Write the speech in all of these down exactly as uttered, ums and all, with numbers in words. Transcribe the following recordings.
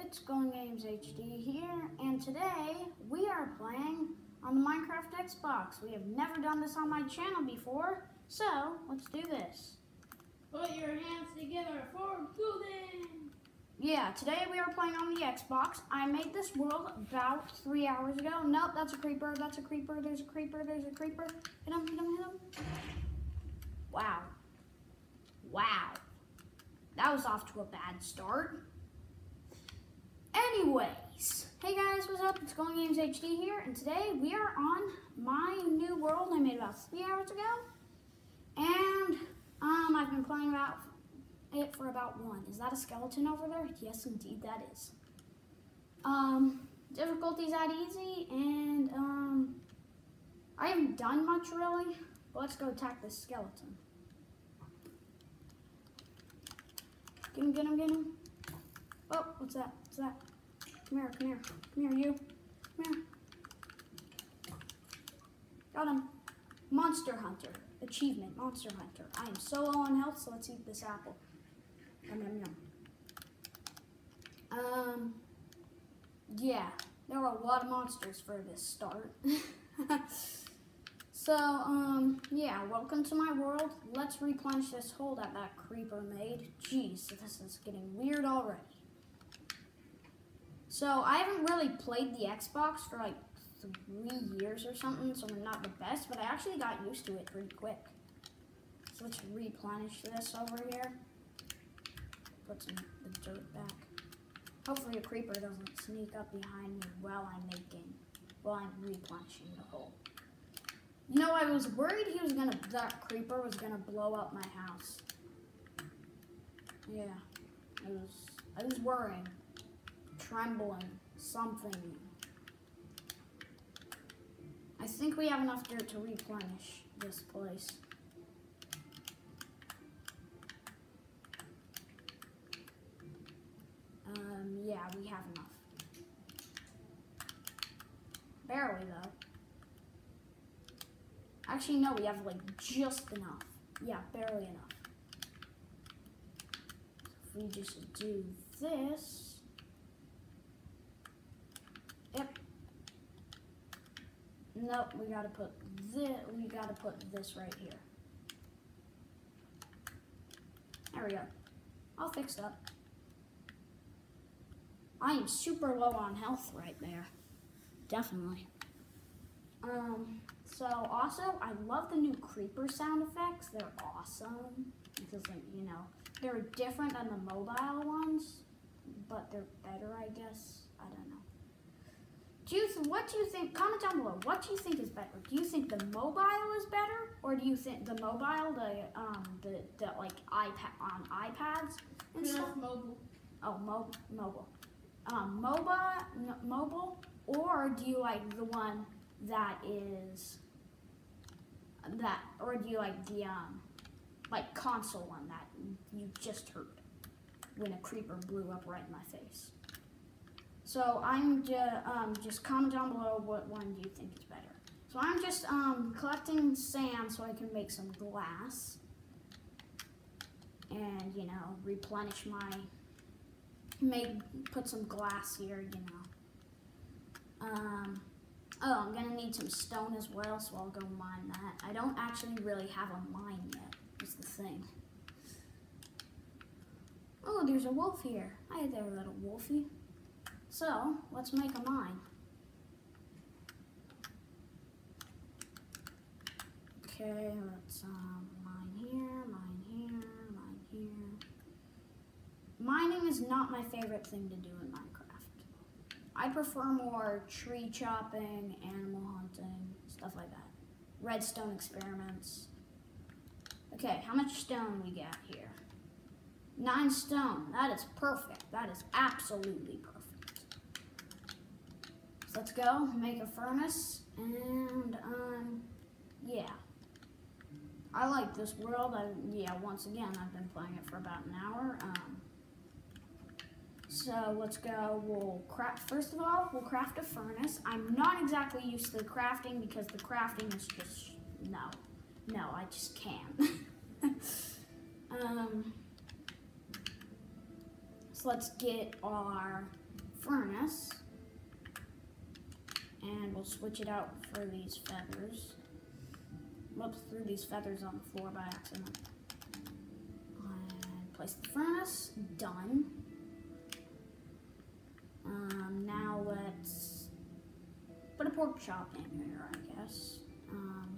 it's Going Games H D here, and today we are playing on the Minecraft Xbox. We have never done this on my channel before, so let's do this. Put your hands together for building! Yeah, today we are playing on the Xbox. I made this world about three hours ago. Nope, that's a creeper, that's a creeper, there's a creeper, there's a creeper. Hit him, hit him, hit him. Wow. Wow. That was off to a bad start. Anyways, hey guys, what's up? It's Going Games H D here, and today we are on my new world I made about three hours ago. And um, I've been playing about it for about one. Is that a skeleton over there? Yes, indeed, that is. Um, difficulty's at easy, and um, I haven't done much really. But let's go attack this skeleton. Get him, get him, get him. Oh, what's that? What's that? Come here, come here. Come here, you. Come here. Got him. Monster Hunter. Achievement, Monster Hunter. I am so low on health, so let's eat this apple. Yum, yum, yum. Um, yeah. There were a lot of monsters for this start. So, um, yeah, welcome to my world. Let's replenish this hole that that creeper made. Jeez, this is getting weird already. So, I haven't really played the Xbox for like three years or something, so I'm not the best, but I actually got used to it pretty quick. So let's replenish this over here. Put some the dirt back. Hopefully a creeper doesn't sneak up behind me while I'm making, while I'm replenishing the hole. You know, I was worried he was gonna, that creeper was gonna blow up my house. Yeah, I was, I was worrying, trembling, something. I think we have enough dirt to replenish this place. Um, yeah, we have enough. Barely though. Actually, no, we have like just enough. Yeah, barely enough. If we just do this. Yep. Nope, we gotta put this, we gotta put this right here. There we go. All fixed up. I am super low on health right there. Definitely. Um, so also, I love the new creeper sound effects. They're awesome. Because, like, you know, they're different than the mobile ones, but they're better, I guess. I don't know. Do you th what do you think? Comment down below. What do you think is better? Do you think the mobile is better, or do you think the mobile, the um, the, the like iPad on iPads and Yes, stuff? mobile. Oh, mo mobile. Um, mobile, no, mobile, or do you like the one that is that, or do you like the um, like console one that you just heard when a creeper blew up right in my face? So I'm just, um, just comment down below what one do you think is better. So I'm just um, collecting sand so I can make some glass and, you know, replenish my, make, put some glass here, you know. Um, oh, I'm gonna need some stone as well, so I'll go mine that. I don't actually really have a mine yet, is the thing. Oh, there's a wolf here. Hi there, little wolfie. So, let's make a mine. Okay, let's um, mine here, mine here, mine here. Mining is not my favorite thing to do in Minecraft. I prefer more tree chopping, animal hunting, stuff like that. Redstone experiments. Okay, how much stone we got here? Nine stone. That is perfect. That is absolutely perfect. So let's go make a furnace, and um, yeah. I like this world. I, yeah, once again, I've been playing it for about an hour. Um, so let's go. We'll craft. First of all, we'll craft a furnace. I'm not exactly used to the crafting because the crafting is just no, no. I just can't. um. So let's get our furnace. And we'll switch it out for these feathers. Whoops, threw these feathers on the floor by accident. And place the furnace. Done. Um, now let's put a pork chop in here, I guess. Um,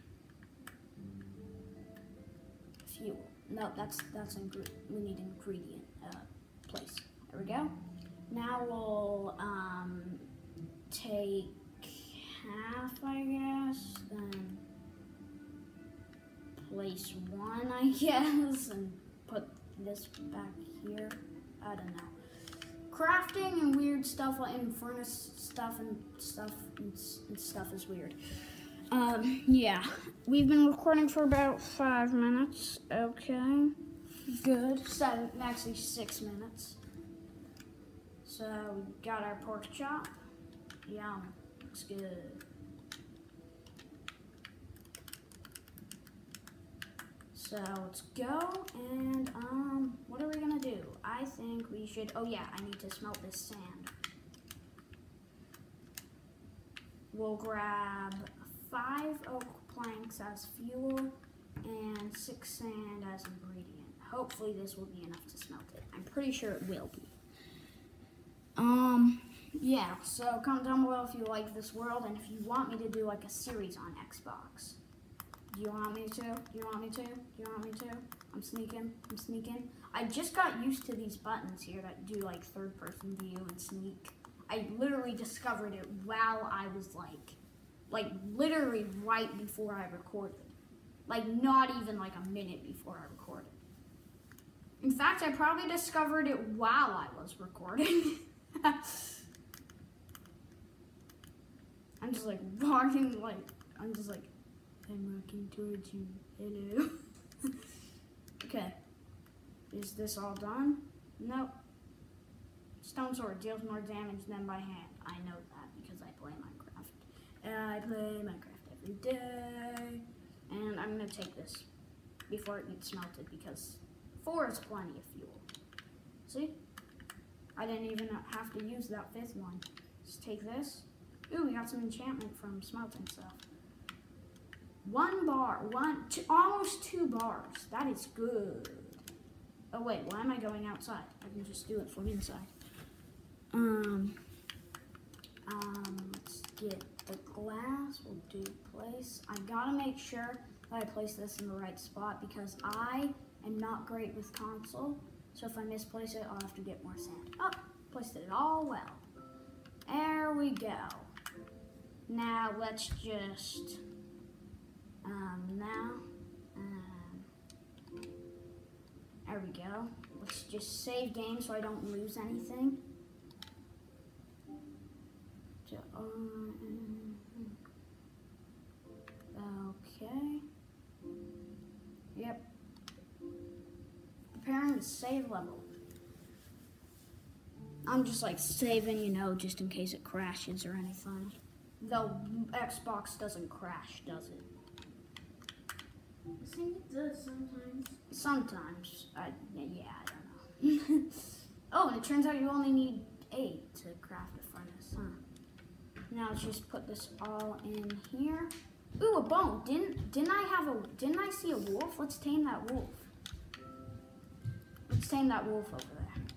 fuel. No, that's that's ingre we need an ingredient uh, place. There we go. Now we'll um, take half, I guess, then place one, I guess, and put this back here. I don't know. Crafting and weird stuff and furnace stuff and stuff and, and stuff is weird. Um, yeah, we've been recording for about five minutes. Okay, good. Seven, actually six minutes. So we got our pork chop. Yum, looks good. So let's go, and um, what are we gonna do? I think we should, oh yeah, I need to smelt this sand. We'll grab five oak planks as fuel and six sand as ingredient. Hopefully this will be enough to smelt it. I'm pretty sure it will be. Um, yeah, so comment down below if you like this world and if you want me to do like a series on Xbox. Do you want me to? Do you want me to? Do you want me to? I'm sneaking. I'm sneaking. I just got used to these buttons here that do like third person view and sneak. I literally discovered it while I was like, like literally right before I recorded. Like not even like a minute before I recorded. In fact, I probably discovered it while I was recording. I'm just like walking like, I'm just like, I'm walking towards you. Hello. Okay. Is this all done? Nope. Stone sword deals more damage than by hand. I know that because I play Minecraft. I play Minecraft every day. And I'm going to take this before it gets smelted because four is plenty of fuel. See? I didn't even have to use that fifth one. Just take this. Ooh, we got some enchantment from smelting stuff. One bar, one, two, almost two bars. That is good. Oh wait, why am I going outside? I can just do it from inside. Um, um, let's get the glass. We'll do place. I gotta make sure that I place this in the right spot because I am not great with console. So if I misplace it, I'll have to get more sand. Oh, placed it all well. There we go. Now let's just. Um, now, um, there we go. Let's just save game so I don't lose anything. So, um, okay. Yep. Preparing to save level. I'm just like saving, you know, just in case it crashes or anything. Though Xbox doesn't crash, does it? I think it does sometimes. Sometimes. I, yeah, I don't know. Oh, and it turns out you only need eight to craft a furnace, huh? Now let's just put this all in here. Ooh, a bone. Didn't didn't I have a didn't I see a wolf? Let's tame that wolf. Let's tame that wolf over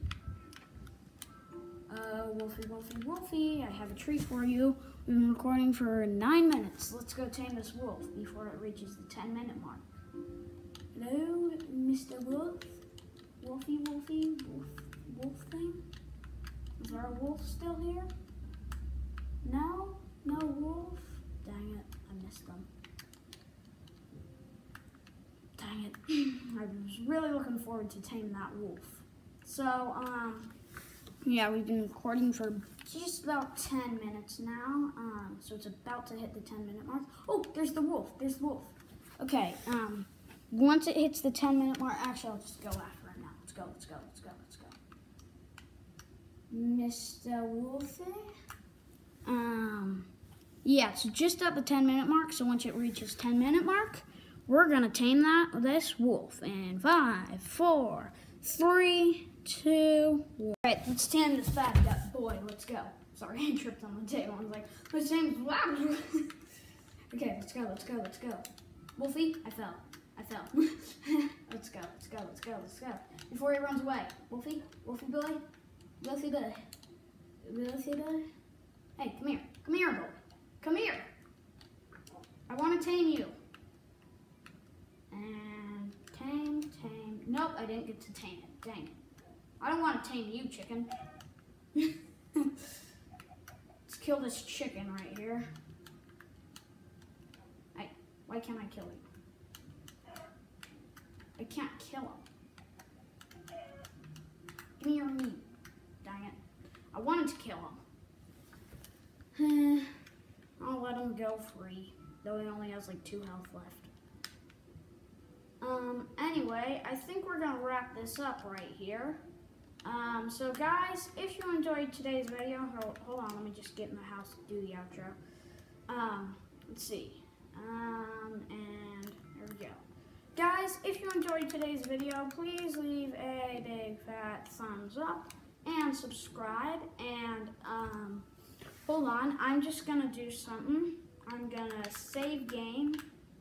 there. Uh, Wolfie, Wolfie, Wolfie, I have a treat for you. We've been recording for nine minutes. Let's go tame this wolf before it reaches the ten minute mark. Hello, Mister Wolf? Wolfie, Wolfie, Wolf, Wolf thing? Is there a wolf still here? No? No wolf? Dang it, I missed them. Dang it. I was really looking forward to taming that wolf. So, um... yeah, we've been recording for just about ten minutes now, um, so it's about to hit the ten minute mark. Oh, there's the wolf, there's the wolf. Okay, um, once it hits the ten minute mark, actually I'll just go after it now. Let's go, let's go, let's go, let's go. Mister Wolfie? Um, yeah, it's just at the ten minute mark, so once it reaches ten minute mark, we're gonna tame that, this wolf. In five, four, three, two, one. All right, let's tame this bad guy. boy, let's go. Sorry, I tripped on the table. I was like, his name's Wow. Okay, let's go, let's go, let's go. Wolfie, I fell. I fell. Let's go, let's go, let's go, let's go. Before he runs away. Wolfie, Wolfie boy, Wolfie boy, Wolfie boy. Hey, come here, come here, boy. Come here. I want to tame you. And tame, tame. Nope, I didn't get to tame it. Dang it. I don't want to tame you, chicken. Let's kill this chicken right here. Hey, why can't I kill him? I can't kill him. Give me your meat. Dang it. I wanted to kill him. I'll let him go free, though he only has like two health left. Um, anyway, I think we're gonna wrap this up right here. Um, so guys, if you enjoyed today's video, hold, hold on, let me just get in the house to do the outro. Um, let's see. Um, and there we go. Guys, if you enjoyed today's video, please leave a big fat thumbs up and subscribe. And, um, hold on, I'm just gonna do something. I'm gonna save game.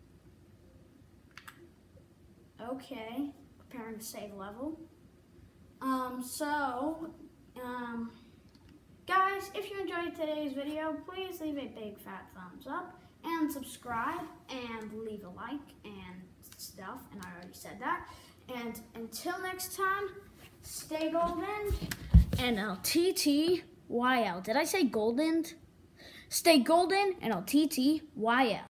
Okay, preparing to save level. Um, so, um, guys, if you enjoyed today's video, please leave a big fat thumbs up and subscribe and leave a like and stuff, and I already said that. And until next time, stay golden, and I'll T T Y L. Did I say golden? Stay golden, and I'll T T Y L.